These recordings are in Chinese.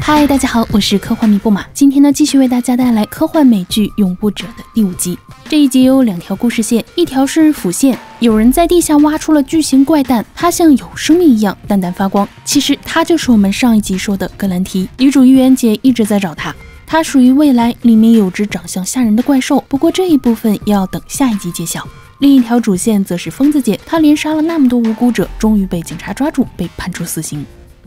嗨，大家好，我是科幻迷布马，今天呢继续为大家带来科幻美剧《永不者》的第5集。这一集有2条故事线，一条是辅线，有人在地下挖出了巨型怪蛋，它像有生命一样淡淡发光，其实它就是我们上一集说的格兰提。女主预言姐一直在找它，它属于未来，里面有只长相吓人的怪兽，不过这一部分要等下一集揭晓。另一条主线则是疯子姐，她连杀了那么多无辜者，终于被警察抓住，被判处死刑。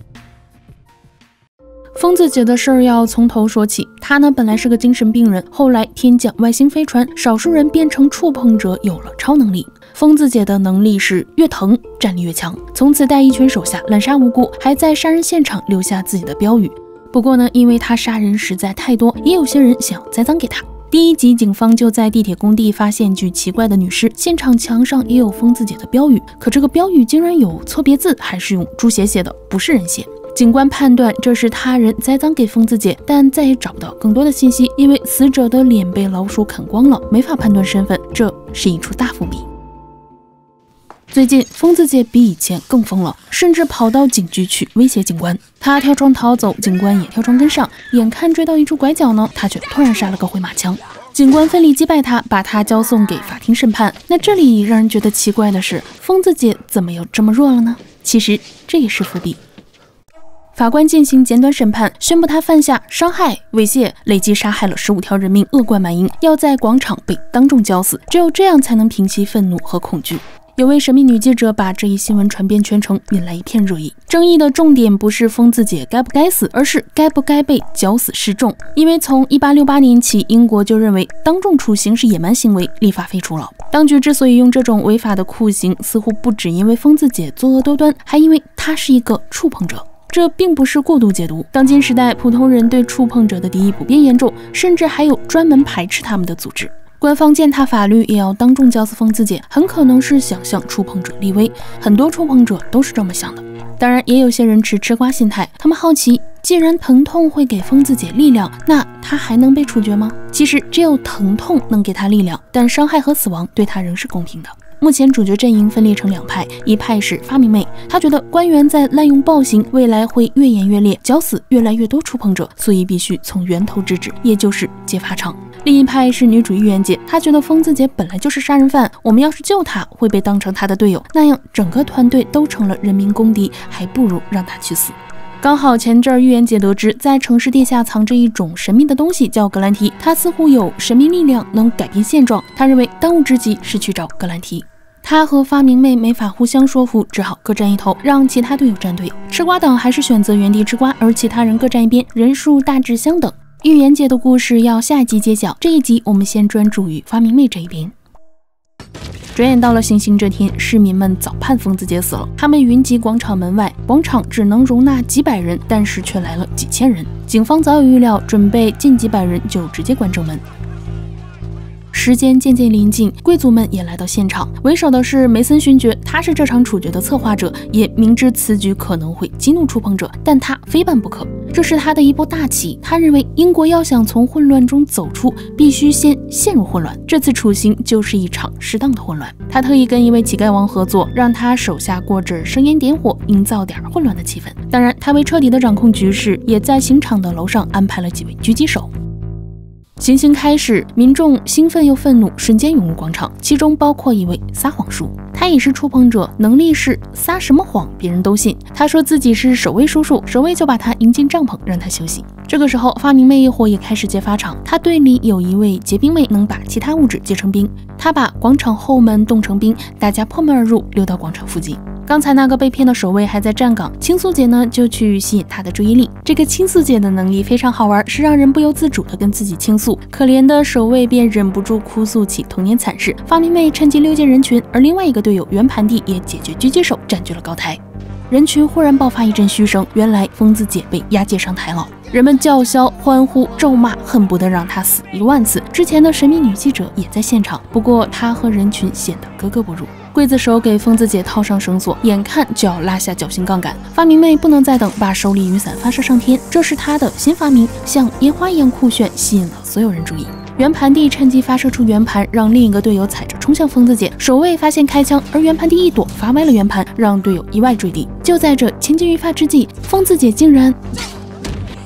疯子姐的事儿要从头说起，她呢本来是个精神病人，后来天降外星飞船，少数人变成触碰者，有了超能力。疯子姐的能力是越疼战力越强，从此带一群手下滥杀无辜，还在杀人现场留下自己的标语。不过呢，因为她杀人实在太多，也有些人想要栽赃给她。第1集警方就在地铁工地发现具奇怪的女尸，现场墙上也有疯子姐的标语，可这个标语竟然有错别字，还是用猪血写的，不是人血。警官判断这是他人栽赃给疯子姐，但再也找不到更多的信息，因为死者的脸被老鼠啃光了，没法判断身份，这是一处大伏笔。最近疯子姐比以前更疯了，甚至跑到警局去威胁警官。她跳窗逃走，警官也跳窗跟上，眼看追到一处拐角呢，她却突然杀了个回马枪。警官奋力击败她，把她交送给法庭审判。那这里让人觉得奇怪的是，疯子姐怎么又这么弱了呢？其实这也是伏笔。法官进行简短审判，宣布他犯下伤害、猥亵，累计杀害了15条人命，恶贯满盈，要在广场被当众绞死，只有这样才能平息愤怒和恐惧。有位神秘女记者把这一新闻传遍全城，引来一片热议。争议的重点不是疯子姐该不该死，而是该不该被绞死示众。因为从1868年起，英国就认为当众处刑是野蛮行为，立法废除了。当局之所以用这种违法的酷刑，似乎不只因为疯子姐作恶多端，还因为她是一个触碰者。这并不是过度解读，当今时代普通人对触碰者的敌意普遍严重，甚至还有专门排斥他们的组织。官方践踏法律也要当众绞死疯子姐，很可能是想向触碰者立威，很多触碰者都是这么想的。当然也有些人持吃瓜心态，他们好奇，既然疼痛会给疯子姐力量，那她还能被处决吗？其实只有疼痛能给她力量，但伤害和死亡对她仍是公平的。目前主角阵营分裂成2派，一派是发明妹，她觉得官员在滥用暴行，未来会越演越烈，绞死越来越多触碰者，所以必须从源头制止，也就是揭发场。另一派是女主预言姐，她觉得疯子姐本来就是杀人犯，我们要是救她，会被当成她的队友，那样整个团队都成了人民公敌，还不如让她去死。刚好前阵预言姐得知，在城市地下藏着一种神秘的东西，叫格兰提，它似乎有神秘力量，能改变现状。她认为当务之急是去找格兰提。她和发明妹没法互相说服，只好各站一头，让其他队友站队。吃瓜党还是选择原地吃瓜，而其他人各站一边，人数大致相等。预言姐的故事要下一集揭晓，这一集我们先专注于发明妹这一边。转眼到了行刑这天，市民们早盼疯子姐死了，他们云集广场门外，广场只能容纳几百人，但是却来了几千人。警方早有预料，准备近几百人就直接关正门。时间渐渐临近，贵族们也来到现场，为首的是梅森勋爵，他是这场处决的策划者，也明知此举可能会激怒触碰者，但他非办不可。这是他的一步大棋，他认为英国要想从混乱中走出，必须先陷入混乱，这次处刑就是一场适当的混乱。他特意跟一位乞丐王合作，让他手下过阵生烟点火，营造点混乱的气氛。当然他为彻底的掌控局势，也在刑场的楼上安排了几位狙击手。行刑开始，民众兴奋又愤怒，瞬间涌入广场，其中包括一位撒谎叔，他也是触碰者，能力是撒什么谎别人都信。他说自己是守卫叔叔，守卫就把他迎进帐篷让他休息。这个时候发明妹一伙也开始揭发场，他队里有一位结冰妹，能把其他物质结成冰，他把广场后门冻成冰，大家破门而入，溜到广场附近。刚才那个被骗的守卫还在站岗，青素姐呢就去吸引他的注意力。这个青素姐的能力非常好玩，是让人不由自主的跟自己倾诉，可怜的守卫便忍不住哭诉起童年惨事。发明妹趁机溜进人群，而另外一个队友圆盘弟也解决狙击手，占据了高台。人群忽然爆发一阵嘘声，原来疯子姐被押解上台了。人们叫嚣、欢呼、咒骂，恨不得让她死1万次。之前的神秘女记者也在现场，不过她和人群显得格格不入。刽子手给疯子姐套上绳索，眼看就要拉下绞刑杠杆。发明妹不能再等，把手里雨伞发射上天，这是她的新发明，像烟花一样酷炫，吸引了所有人注意。圆盘弟趁机发射出圆盘，让另一个队友踩着冲向疯子姐。守卫发现开枪，而圆盘弟一躲，罚歪了圆盘，让队友意外坠地。就在这千钧一发之际，疯子姐竟然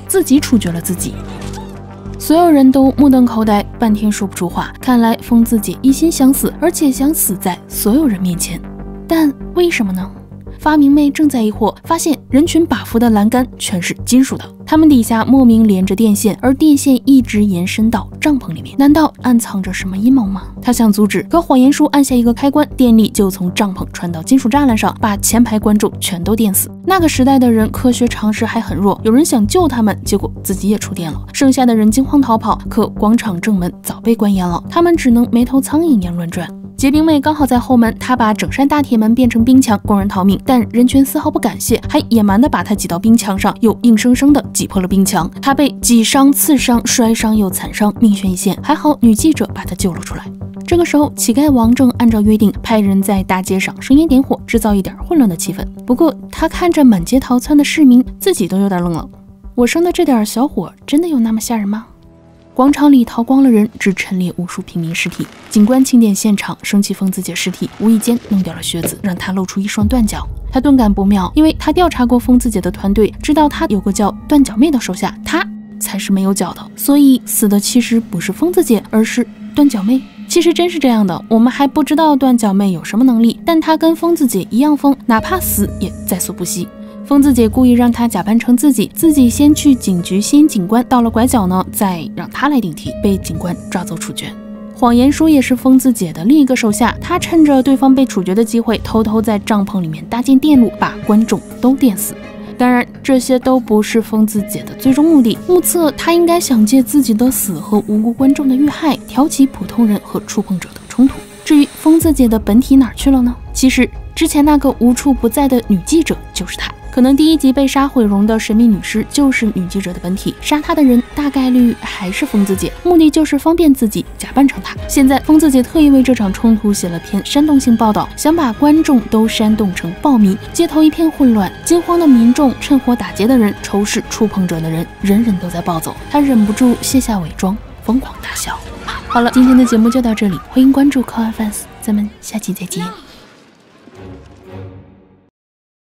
自己处决了自己。所有人都目瞪口呆，半天说不出话。看来疯子姐一心想死，而且想死在所有人面前。但为什么呢？发明妹正在疑惑，发现人群把扶的栏杆全是金属的，它们底下莫名连着电线，而电线一直延伸到帐篷里面。难道暗藏着什么阴谋吗？他想阻止，可谎言叔按下一个开关，电力就从帐篷传到金属栅栏上，把前排观众全都电死。那个时代的人科学常识还很弱，有人想救他们，结果自己也触电了。剩下的人惊慌逃跑，可广场正门早被关严了，他们只能没头苍蝇一样乱转。结冰妹刚好在后门，她把整扇大铁门变成冰墙，供人逃命，但人群丝毫不感谢，还野蛮地把她挤到冰墙上，又硬生生地挤破了冰墙。她被挤伤、刺伤、摔伤又惨伤，命悬一线，还好女记者把她救了出来。这个时候，乞丐王正按照约定派人在大街上生烟点火，制造一点混乱的气氛。不过他看着满街逃窜的市民，自己都有点愣了。我生的这点小火，真的有那么吓人吗？广场里逃光了人，只陈列无数平民尸体。警官清点现场，生气疯子姐尸体，无意间弄掉了靴子，让她露出一双断脚。他顿感不妙，因为他调查过疯子姐的团队，知道她有个叫断脚妹的手下，她才是没有脚的。所以死的其实不是疯子姐，而是断脚妹。其实真是这样的，我们还不知道断脚妹有什么能力，但她跟疯子姐一样疯，哪怕死也在所不惜。疯子姐故意让她假扮成自己先去警局吸引警官，到了拐角呢，再让她来顶替，被警官抓走处决。谎言叔也是疯子姐的另一个手下，他趁着对方被处决的机会，偷偷在帐篷里面搭建电路，把观众都电死。当然，这些都不是疯子姐的最终目的。目测他应该想借自己的死和无辜观众的遇害，挑起普通人和触碰者的冲突。至于疯子姐的本体哪儿去了呢？其实之前那个无处不在的女记者就是她。可能第一集被杀毁容的神秘女尸就是女记者的本体，杀她的人大概率还是疯子姐，目的就是方便自己假扮成她。现在疯子姐特意为这场冲突写了篇煽动性报道，想把观众都煽动成暴民，街头一片混乱，惊慌的民众、趁火打劫的人、仇视触碰者的人，人人都在暴走。她忍不住卸下伪装，疯狂大笑。好了，今天的节目就到这里，欢迎关注科幻 fans，咱们下期再见。